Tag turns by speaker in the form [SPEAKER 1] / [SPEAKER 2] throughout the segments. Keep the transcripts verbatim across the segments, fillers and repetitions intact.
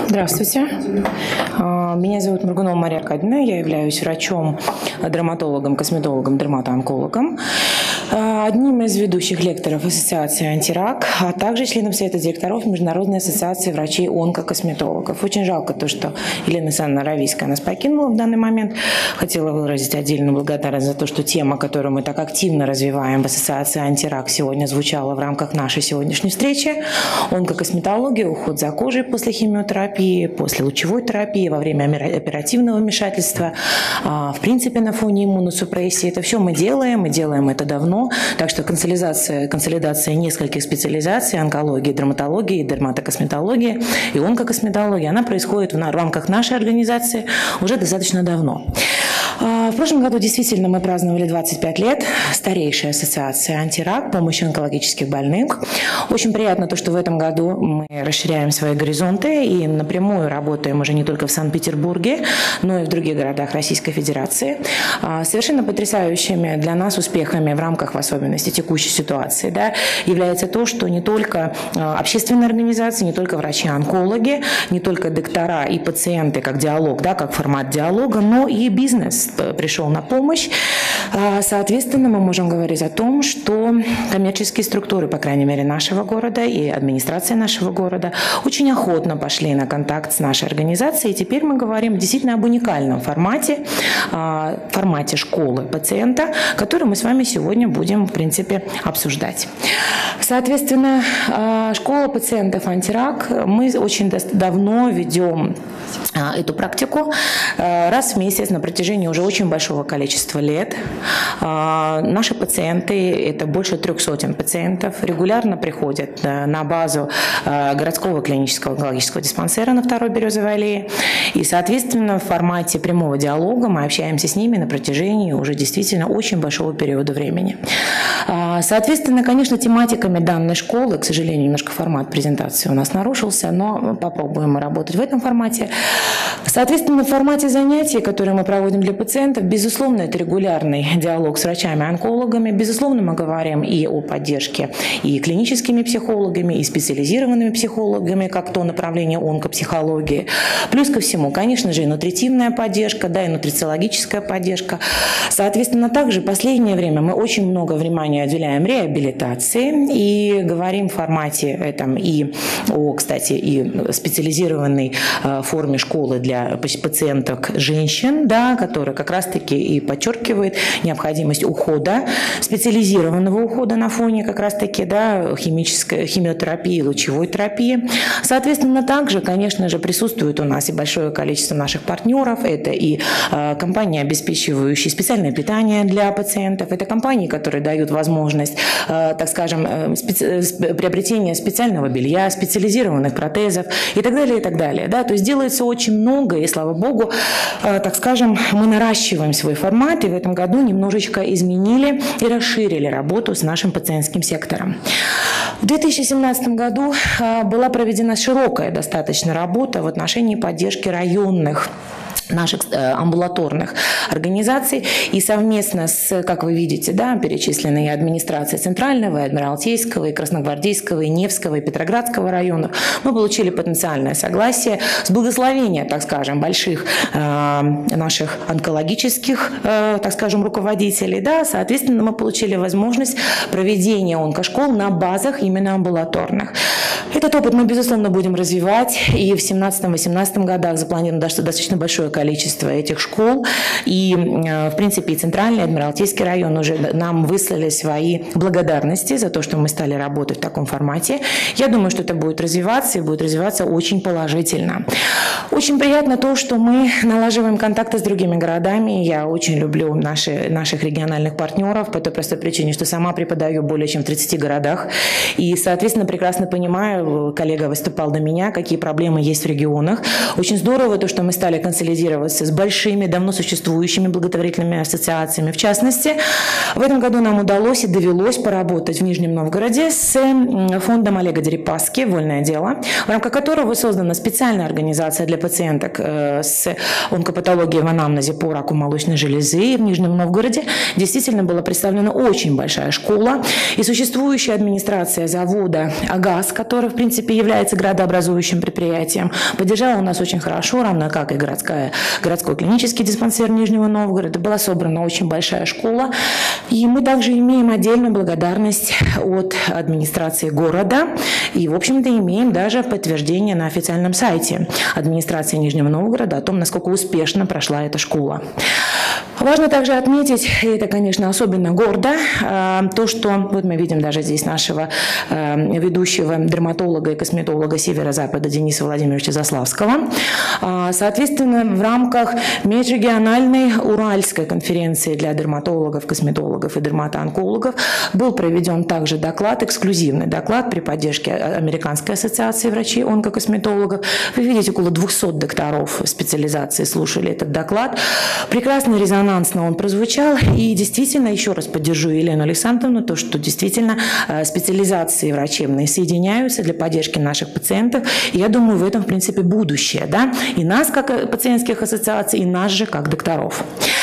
[SPEAKER 1] Здравствуйте. Меня зовут Моргунова Мария Аркадьевна. Я являюсь врачом, дерматологом, косметологом, дерматоонкологом, одним из ведущих лекторов Ассоциации «Антирак», а также членом Совета директоров Международной ассоциации врачей-онкокосметологов. Очень жалко то, что Елена Александровна Равийская нас покинула в данный момент. Хотела выразить отдельную благодарность за то, что тема, которую мы так активно развиваем в Ассоциации «Антирак», сегодня звучала в рамках нашей сегодняшней встречи. Онкокосметология, уход за кожей после химиотерапии, после лучевой терапии, во время оперативного вмешательства, в принципе, на фоне иммуносупрессии. Это все мы делаем, мы делаем это давно. Так что консолидация, консолидация нескольких специализаций, онкологии, дерматологии, дерматокосметологии и онкокосметологии, она происходит в рамках нашей организации уже достаточно давно. В прошлом году действительно мы праздновали двадцать пять лет, старейшая ассоциация «Антирак», помощи онкологических больных. Очень приятно то, что в этом году мы расширяем свои горизонты и напрямую работаем уже не только в Санкт-Петербурге, но и в других городах Российской Федерации. Совершенно потрясающими для нас успехами в рамках, в особенности, текущей ситуации, да, является то, что не только общественные организации, не только врачи-онкологи, не только доктора и пациенты как диалог, да, как формат диалога, но и бизнес пришел на помощь. Соответственно, мы можем говорить о том, что коммерческие структуры, по крайней мере, нашего города и администрация нашего города очень охотно пошли на контакт с нашей организацией. И теперь мы говорим действительно об уникальном формате, формате школы пациента, который мы с вами сегодня будем, в принципе, обсуждать. Соответственно, школа пациентов «Антирак», мы очень давно ведем эту практику раз в месяц на протяжении уже очень большого количества лет. Наши пациенты, это больше трех сотен пациентов, регулярно приходят на базу городского клинического онкологического диспансера на второй Березовой аллее. И, соответственно, в формате прямого диалога мы общаемся с ними на протяжении уже действительно очень большого периода времени. Соответственно, конечно, тематиками данной школы, к сожалению, немножко формат презентации у нас нарушился, но попробуем мы работать в этом формате. Соответственно, в формате занятий, которые мы проводим для пациентов, безусловно, это регулярный диалог с врачами-онкологами. Безусловно, мы говорим и о поддержке и клиническими психологами, и специализированными психологами, как то направление онкопсихологии. Плюс ко всему, конечно же, и нутритивная поддержка, да, и нутрициологическая поддержка. Соответственно, также в последнее время мы очень много внимания уделяем реабилитации и говорим в формате этом и о, кстати, и специализированной форме школы для пациенток женщин, да, которая как раз-таки и подчеркивает необходимость ухода, специализированного ухода на фоне как раз-таки, да, химической химиотерапии, лучевой терапии. Соответственно, также, конечно же, присутствует у нас и большое количество наших партнеров. Это и э, компании, обеспечивающие специальное питание для пациентов, это компании, которые дают возможность, э, так скажем, э, специ... приобретения специального белья, специализированных протезов и так далее, и так далее. Да? То есть делается очень много, и, слава богу, э, так скажем, мы наращиваем свой формат, и в этом году немножечко изменили и расширили работу с нашим пациентским сектором. В две тысячи семнадцатом году была проведена широкая достаточно работа в отношении поддержки районных наших амбулаторных организаций, и совместно с, как вы видите, да, перечисленные администрации Центрального, Адмиралтейского, и Красногвардейского, и Невского, и Петроградского районов, мы получили потенциальное согласие с благословения, так скажем, больших э, наших онкологических, э, так скажем, руководителей, да, соответственно, мы получили возможность проведения онкошкол на базах именно амбулаторных. Этот опыт мы, безусловно, будем развивать, и в семнадцатом-восемнадцатом годах запланировано достаточно большое количество этих школ, и, в принципе, и Центральный, и Адмиралтейский район уже нам выслали свои благодарности за то, что мы стали работать в таком формате. Я думаю, что это будет развиваться, и будет развиваться очень положительно. Очень приятно то, что мы налаживаем контакты с другими городами. Я очень люблю наши, наших региональных партнеров по той простой причине, что сама преподаю более чем в тридцати городах, и, соответственно, прекрасно понимаю, коллега выступал до меня, какие проблемы есть в регионах. Очень здорово то, что мы стали консолидировать с большими, давно существующими благотворительными ассоциациями. В частности, в этом году нам удалось и довелось поработать в Нижнем Новгороде с фондом Олега Дерипаски «Вольное дело», в рамках которого создана специальная организация для пациенток с онкопатологией в анамнезе по раку молочной железы. В Нижнем Новгороде действительно была представлена очень большая школа, и существующая администрация завода «Агаз», который который, в принципе, является градообразующим предприятием, поддержала у нас очень хорошо, равно как и городская, городской клинический диспансер Нижнего Новгорода. Была собрана очень большая школа. И мы также имеем отдельную благодарность от администрации города. И, в общем-то, имеем даже подтверждение на официальном сайте администрации Нижнего Новгорода о том, насколько успешно прошла эта школа. Важно также отметить, и это, конечно, особенно гордо, то, что вот мы видим даже здесь нашего ведущего дерматолога и косметолога Северо-Запада Дениса Владимировича Заславского. Соответственно, в рамках межрегиональной Уральской конференции для дерматологов, косметологов и дерматоонкологов был проведен также доклад, эксклюзивный доклад при поддержке Американской ассоциации врачей-онкокосметологов. Вы видите, около двухсот докторов специализации слушали этот доклад. Прекрасно резонансно он прозвучал. И действительно, еще раз поддержу Елену Александровну, то, что действительно специализации врачебные соединяются для поддержки наших пациентов. И я думаю, в этом, в принципе, будущее. Да? И нас, как пациентских ассоциаций, и нас же, как докторов.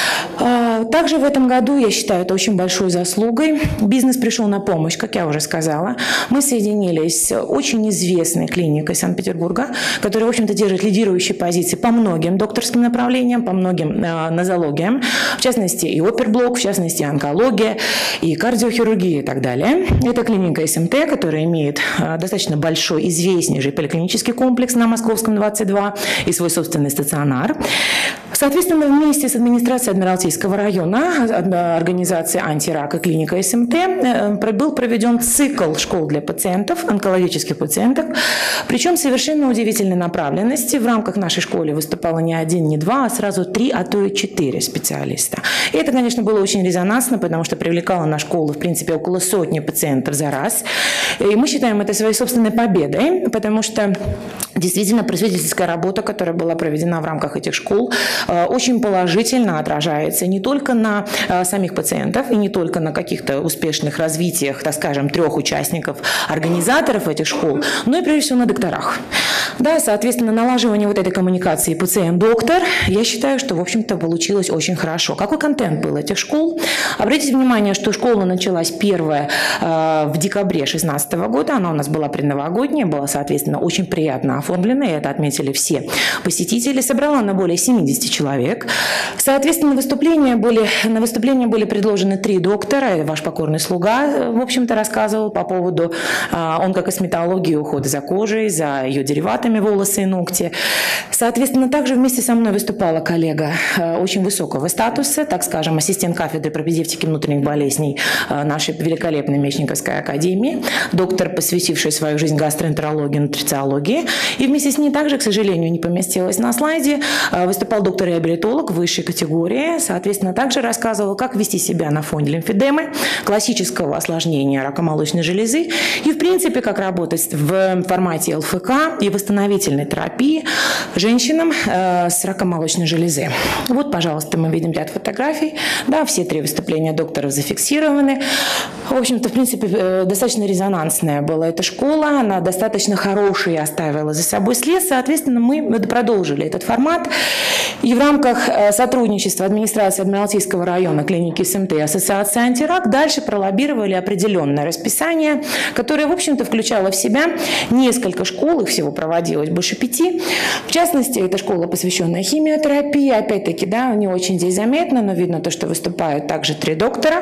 [SPEAKER 1] Также в этом году, я считаю, это очень большой заслугой. Бизнес пришел на помощь, как я уже сказала. Мы соединились с очень известной клиникой Санкт-Петербурга, которая, в общем-то, держит лидирующие позиции по многим докторским направлениям, по многим э, нозологиям, в частности, и оперблок, в частности, и онкология, и кардиохирургия и так далее. Это клиника эс эм тэ, которая имеет э, достаточно большой, известнейший поликлинический комплекс на Московском двадцать два и свой собственный стационар. Соответственно, вместе с администрацией Адмиралтейского района, организацией «Антирак» и клиника эс эм тэ был проведен цикл школ для пациентов, онкологических пациентов, причем совершенно удивительной направленности. В рамках нашей школы выступало не один, не два, а сразу три, а то и четыре специалиста. И это, конечно, было очень резонансно, потому что привлекало на школу, в принципе, около сотни пациентов за раз. И мы считаем это своей собственной победой, потому что действительно просветительская работа, которая была проведена в рамках этих школ, очень положительно отражается не только на самих пациентов и не только на каких-то успешных развитиях, так скажем, трех участников, организаторов этих школ, но и прежде всего на докторах. Да, соответственно, налаживание вот этой коммуникации пациент-доктор, я считаю, что, в общем-то, получилось очень хорошо. Какой контент был этих школ? Обратите внимание, что школа началась первая э, в декабре две тысячи шестнадцатого года, она у нас была предновогодняя, была, соответственно, очень приятно оформлена, и это отметили все посетители. Собрала она более семидесяти человек. Соответственно, выступления были, на выступления были предложены три доктора. Ваш покорный слуга, в общем-то, рассказывал по поводу э, онкокосметологии, ухода за кожей, за ее дериватами, волосы и ногти. Соответственно, также вместе со мной выступала коллега э, очень высокого статуса, так скажем, ассистент кафедры пропедевтики внутренних болезней э, нашей великолепной Мечниковской академии, доктор, посвятивший свою жизнь гастроэнтерологии, нутрициологии. И вместе с ней также, к сожалению, не поместилась на слайде, э, выступал доктор-реабилитолог высшей категории. Соответственно, также рассказывал, как вести себя на фоне лимфедемы, классического осложнения рака молочной железы и, в принципе, как работать в формате эл эф ка и восстановительной терапии женщинам э, с раком молочной железы. Вот, пожалуйста, мы видим ряд фотографий. Да, все три выступления докторов зафиксированы. В общем-то, в принципе, э, достаточно резонансная была эта школа. Она достаточно хороший оставила за собой след. Соответственно, мы продолжили этот формат. И в рамках э, сотрудничества администрации Адмиралтейского района, клиники эс эм тэ и ассоциации «Антирак» дальше пролоббировали определенное расписание, которое, в общем-то, включало в себя несколько школ, их всего проводилось больше пяти. В частности, это школа, посвященная химиотерапии. Опять-таки, да, не очень здесь заметно, но видно то, что выступают также три доктора.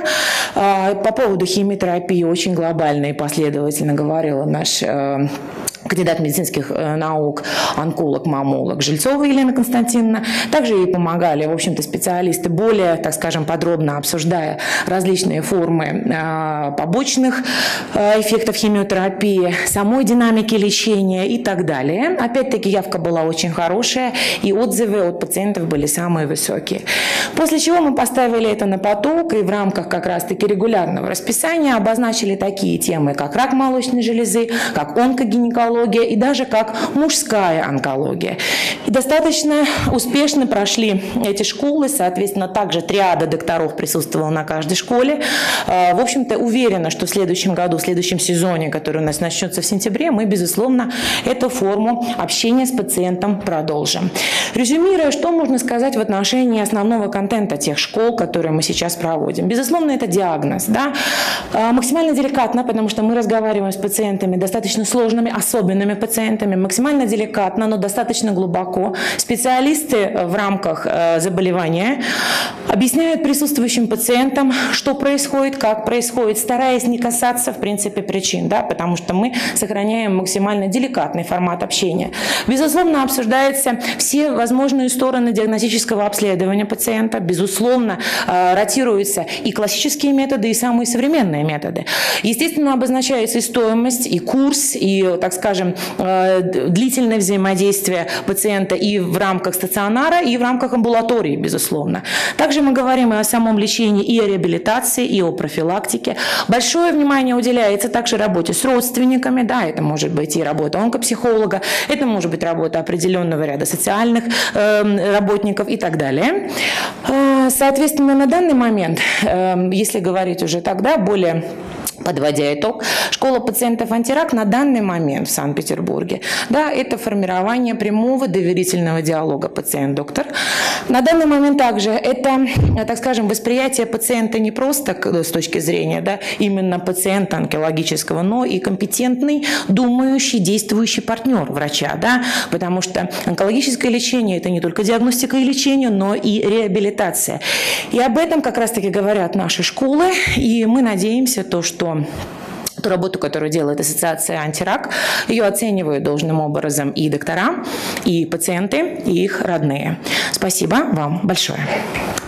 [SPEAKER 1] По поводу химиотерапии очень глобально и последовательно говорила наш кандидат медицинских наук, онколог, мамолог Жильцова Елена Константиновна. Также ей помогали, в общем-то, специалисты, более, так скажем, подробно обсуждая различные формы побочных эффектов химиотерапии, самой динамики лечения и так далее. Опять-таки, явка была очень хорошая, и отзывы от пациентов были самые высокие. После чего мы поставили это на поток, и в рамках как раз-таки регулярного расписания обозначили такие темы, как рак молочной железы, как онкогинекология, онкология и даже как мужская онкология. И достаточно успешно прошли эти школы, соответственно, также триада докторов присутствовала на каждой школе. В общем-то, уверена, что в следующем году, в следующем сезоне, который у нас начнется в сентябре, мы, безусловно, эту форму общения с пациентом продолжим. Резюмируя, что можно сказать в отношении основного контента тех школ, которые мы сейчас проводим? Безусловно, это диагноз. Да? Максимально деликатно, потому что мы разговариваем с пациентами, достаточно сложными, особенными пациентами, максимально деликатно, но достаточно глубоко. Специалисты в рамках заболевания объясняют присутствующим пациентам, что происходит, как происходит, стараясь не касаться, в принципе, причин, да? Потому что мы сохраняем максимально деликатный формат общения. Безусловно, обсуждаются все возможные стороны диагностического обследования пациента, безусловно, ротируются и классические методы, и самые современные методы. Естественно, обозначается и стоимость, и курс, и, так скажем, длительное взаимодействие пациента и в рамках стационара, и в рамках амбулатории, безусловно. Также мы говорим и о самом лечении, и о реабилитации, и о профилактике. Большое внимание уделяется также работе с родственниками, да, это может быть и работа онкопсихолога, это может быть работа определенного ряда социальных э, работников и так далее. Соответственно, на данный момент, э, если говорить уже тогда более... Подводя итог, школа пациентов антирак на данный момент в Санкт-Петербурге, да, это формирование прямого доверительного диалога пациент-доктор. На данный момент также это, так скажем, восприятие пациента не просто с точки зрения, да, именно пациента онкологического, но и компетентный, думающий, действующий партнер врача, да, потому что онкологическое лечение – это не только диагностика и лечение, но и реабилитация. И об этом как раз-таки говорят наши школы, и мы надеемся, то, что ту работу, которую делает Ассоциация антирак, ее оценивают должным образом и доктора, и пациенты, и их родные. Спасибо вам большое.